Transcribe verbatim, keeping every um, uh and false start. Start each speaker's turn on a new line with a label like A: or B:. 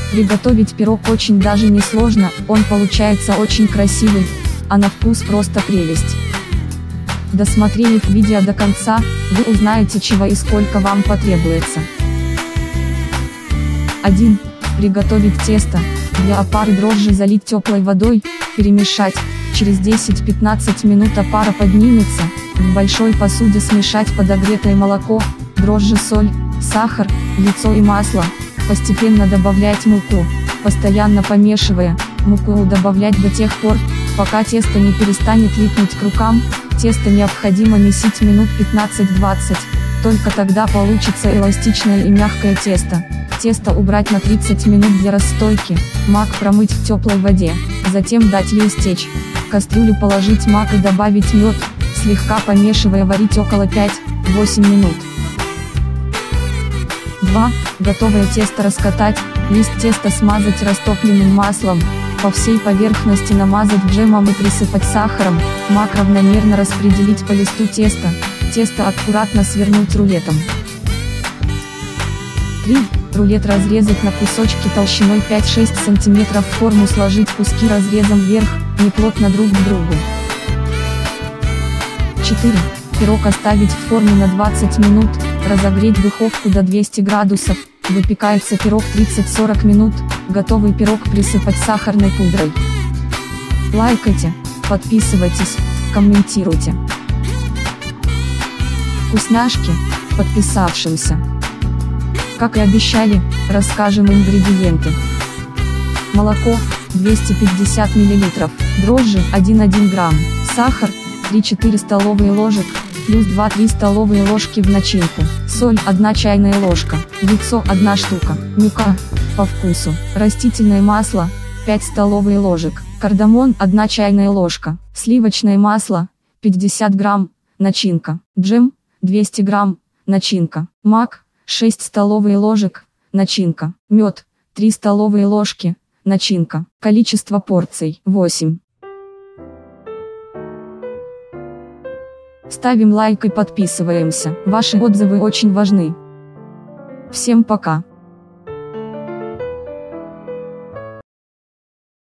A: Приготовить пирог очень даже не сложно, он получается очень красивый, а на вкус просто прелесть. Досмотрев видео до конца, вы узнаете, чего и сколько вам потребуется. один. Приготовить тесто. Для опары дрожжи залить теплой водой, перемешать, через десять-пятнадцать минут опара поднимется, в большой посуде смешать подогретое молоко, дрожжи, соль, сахар, яйцо и масло, постепенно добавлять муку, постоянно помешивая, муку добавлять до тех пор, пока тесто не перестанет липнуть к рукам, тесто необходимо месить минут пятнадцать-двадцать, только тогда получится эластичное и мягкое тесто. Тесто убрать на тридцать минут для расстойки, мак промыть в теплой воде, затем дать ей стечь. В кастрюлю положить мак и добавить мед, слегка помешивая варить около пяти-восьми минут. два. Готовое тесто раскатать, лист теста смазать растопленным маслом, по всей поверхности намазать джемом и присыпать сахаром, мак равномерно распределить по листу теста, тесто аккуратно свернуть рулетом. три. Рулет разрезать на кусочки толщиной пять-шесть сантиметров, в форму сложить куски разрезом вверх, не плотно друг к другу. четыре. Пирог оставить в форме на двадцать минут, разогреть духовку до двухсот градусов, выпекается пирог тридцать-сорок минут, готовый пирог присыпать сахарной пудрой. Лайкайте, подписывайтесь, комментируйте. Вкусняшки, подписавшимся. Как и обещали, расскажем ингредиенты. Молоко, двести пятьдесят миллилитров, дрожжи, один и одна десятая грамм, сахар, три-четыре столовые ложек, плюс два-три столовые ложки в начинку, соль, одна чайная ложка, яйцо, одна штука, мука, по вкусу, растительное масло, пять столовых ложек, кардамон, одна чайная ложка, сливочное масло, пятьдесят грамм, начинка, джем, двести грамм, начинка, мак, шесть столовых ложек, начинка, мед, три столовые ложки, начинка, количество порций, восемь. Ставим лайк и подписываемся, ваши отзывы очень важны. Всем пока.